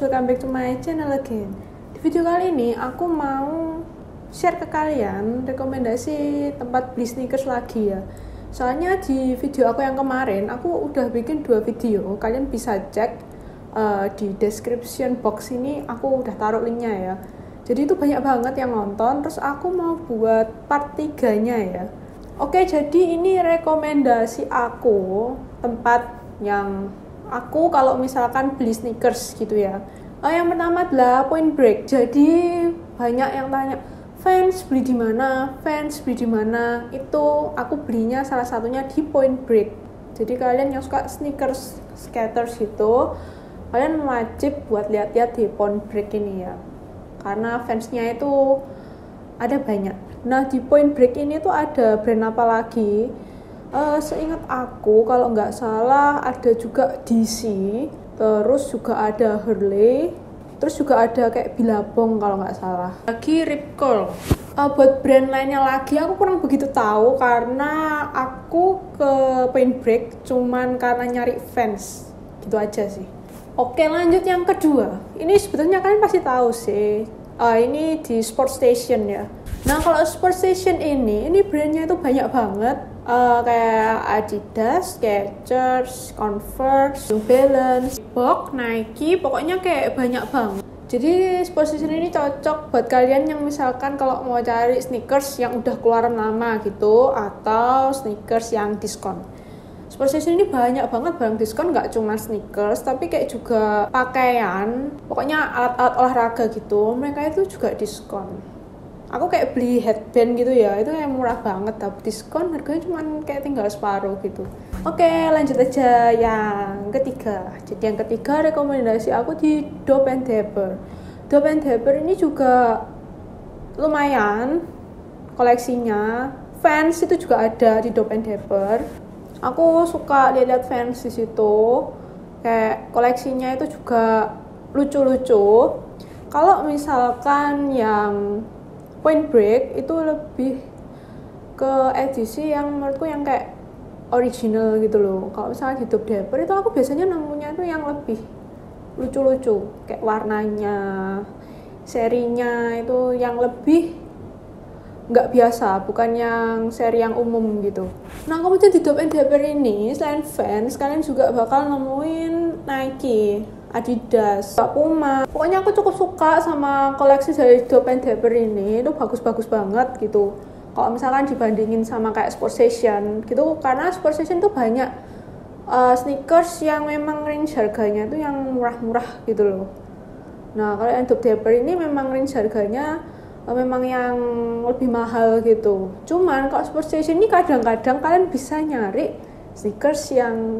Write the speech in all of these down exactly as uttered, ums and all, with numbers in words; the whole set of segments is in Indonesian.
welcome back to my channel again. Di video kali ini aku mau share ke kalian rekomendasi tempat beli sneakers lagi ya. Soalnya di video aku yang kemarin aku udah bikin dua video, kalian bisa cek uh, di description box ini, aku udah taruh linknya ya. Jadi itu banyak banget yang nonton, terus aku mau buat part tiga-nya ya. Oke, jadi ini rekomendasi aku tempat yang aku kalau misalkan beli sneakers gitu ya. Oh, yang pertama adalah Point Break. Jadi banyak yang tanya, fans beli di mana? Fans beli di mana? Itu aku belinya salah satunya di Point Break. Jadi kalian yang suka sneakers skaters gitu, kalian wajib buat lihat-lihat di Point Break ini ya. Karena fansnya itu ada banyak. Nah, di Point Break ini tuh ada brand apa lagi? Uh, seingat aku kalau nggak salah ada juga D C, terus juga ada Hurley, terus juga ada kayak Billabong kalau nggak salah. Lagi Rip Curl. Uh, buat brand lainnya lagi aku kurang begitu tahu karena aku ke Point Break cuman karena nyari fans gitu aja sih. Oke, lanjut yang kedua. Ini sebetulnya kalian pasti tahu sih. Uh, ini di Sport Station ya. Nah, kalau Sport Station ini, ini brandnya itu banyak banget. Uh, kayak Adidas, Skechers, Converse, New Balance, Reebok, Nike, pokoknya kayak banyak banget. Jadi Sport Station ini cocok buat kalian yang misalkan kalau mau cari sneakers yang udah keluaran lama gitu, atau sneakers yang diskon. Sport Station ini banyak banget barang diskon, nggak cuma sneakers, tapi kayak juga pakaian, pokoknya alat-alat olahraga gitu, mereka itu juga diskon. Aku kayak beli headband gitu ya, itu yang murah banget, tapi diskon harganya cuma kayak tinggal separuh gitu. Oke, lanjut aja yang ketiga. Jadi yang ketiga rekomendasi aku di Dope and Dapper. Dope and Dapper ini juga lumayan koleksinya. Fans itu juga ada di Dope and Dapper. Aku suka lihat fans di situ. Kayak koleksinya itu juga lucu-lucu. Kalau misalkan yang Point Break itu lebih ke edisi yang menurutku yang kayak original gitu loh. Kalau misalnya di Dope Dapper itu aku biasanya nemunya itu yang lebih lucu-lucu, kayak warnanya, serinya itu yang lebih nggak biasa, bukan yang seri yang umum gitu. Nah, kemudian di Dope and Dapper ini selain fans, kalian juga bakal nemuin Nike, Adidas, Puma. Pokoknya aku cukup suka sama koleksi dari Dope and Dapper ini, itu bagus-bagus banget gitu. Kalau misalkan dibandingin sama kayak Sport Station gitu, karena Sport Station tuh banyak uh, sneakers yang memang range harganya tuh yang murah-murah gitu loh. Nah, kalau yang Dope Dapper ini memang range harganya uh, memang yang lebih mahal gitu. Cuman kalau Sport Station ini kadang-kadang kalian bisa nyari sneakers yang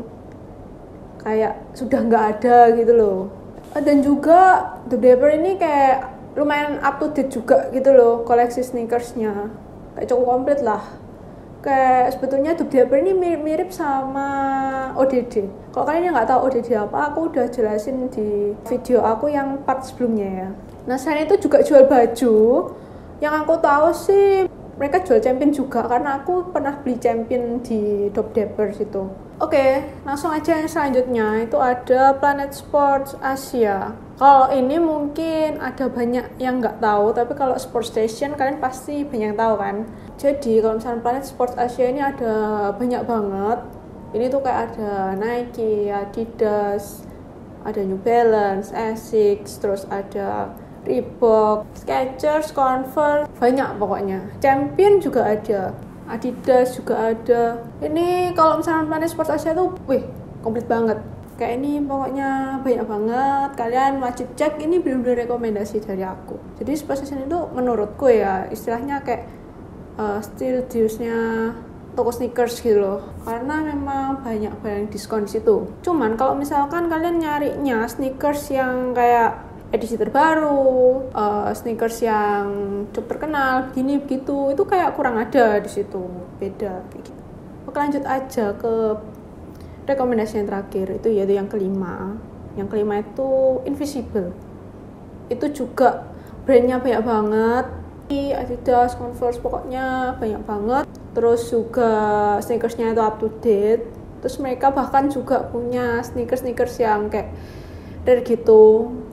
kayak sudah nggak ada gitu loh. Dan juga Dope Dapper ini kayak lumayan up to date juga gitu loh koleksi sneakersnya, kayak cukup komplit lah. Kayak sebetulnya Dope Dapper ini mirip-mirip sama O D D. Kalau kalian yang nggak tahu O D D apa, aku udah jelasin di video aku yang part sebelumnya ya. Nah, selain itu juga jual baju. Yang aku tahu sih mereka jual Champion juga, karena aku pernah beli Champion di Dope Dapper situ. Oke, langsung aja yang selanjutnya itu ada Planet Sports Asia. Kalau ini mungkin ada banyak yang nggak tahu, tapi kalau Sport Station kalian pasti banyak yang tahu kan. Jadi kalau misalnya Planet Sports Asia ini ada banyak banget. Ini tuh kayak ada Nike, Adidas, ada New Balance, Asics, terus ada Reebok, Skechers, Converse, banyak pokoknya. Champion juga ada, Adidas juga ada. Ini kalau misalnya Planet Sports Asia tuh, wih, komplit banget. Kayak ini pokoknya banyak banget. Kalian wajib cek, ini bener-bener rekomendasi dari aku. Jadi Sport Station itu menurutku ya, istilahnya kayak uh, still deals-nya toko sneakers gitu loh. Karena memang banyak barang diskon di situ. Cuman kalau misalkan kalian nyarinya sneakers yang kayak edisi terbaru, uh, sneakers yang cukup terkenal, begini begitu, itu kayak kurang ada di situ, beda. Gitu. Oke, lanjut aja ke rekomendasi yang terakhir, itu yaitu yang kelima. Yang kelima itu Invisible. Itu juga brandnya banyak banget, Adidas, Converse, pokoknya banyak banget. Terus juga sneakersnya itu up to date. Terus mereka bahkan juga punya sneakers-sneakers yang kayak rare gitu.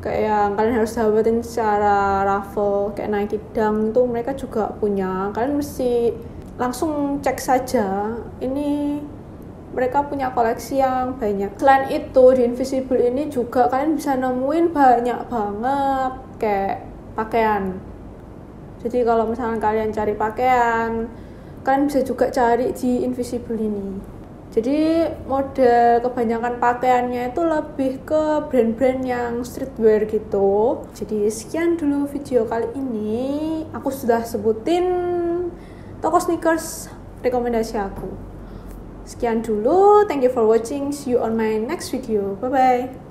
kayak yang kalian harus dapetin secara raffle kayak Nike Dunk itu mereka juga punya. Kalian mesti langsung cek saja, ini mereka punya koleksi yang banyak. Selain itu di Invisible ini juga kalian bisa nemuin banyak banget kayak pakaian. Jadi kalau misalnya kalian cari pakaian, kalian bisa juga cari di Invisible ini. Jadi model kebanyakan pakaiannya itu lebih ke brand-brand yang streetwear gitu. Jadi sekian dulu video kali ini. Aku sudah sebutin toko sneakers rekomendasi aku. Sekian dulu, thank you for watching. See you on my next video. Bye bye.